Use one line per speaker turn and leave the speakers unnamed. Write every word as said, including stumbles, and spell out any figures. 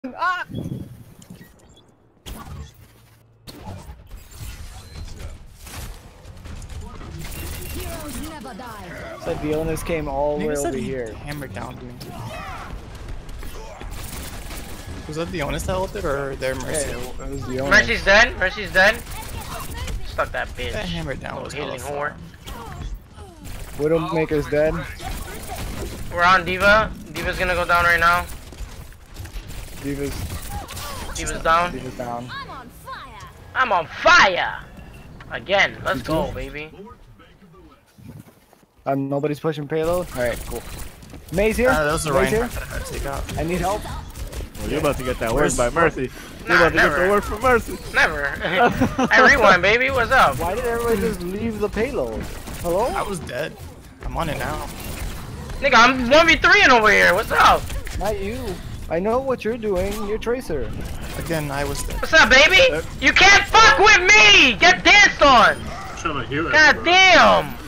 Ah!
Heroes never die.
So Dionis came all the way over
he
here.
hammered down, dude. Was that the honest that ulted or their Mercy?
Yeah, it was Dionis.
Mercy's dead. Mercy's dead. Stuck that bitch.
That hammer down
Little
was
healing
hella
whore.
Widowmaker's dead.
We're on Diva. Diva's gonna go down right now.
Diva's,
Diva's down.
Diva's down.
I'm on fire.
I'm on fire! Again, let's go, baby.
Um, nobody's pushing payload. All right, cool. Maze here.
Uh, that was the
Maze
Reinhardt
here.
that I had to take out.
I need help.
Well, you're about to get that work
Where's-
by Mercy. You're
Nah,
about to get
never.
the work from Mercy.
Never. I rewind, baby. What's up?
Why did everybody just leave the payload? Hello?
I was dead. I'm on it now.
Nigga, I'm one v three in over here. What's up?
Not you. I know what you're doing. You're Tracer.
Again, I was dead.
What's up, baby? You can't fuck with me! Get danced on!
Trying to heal it.
God damn!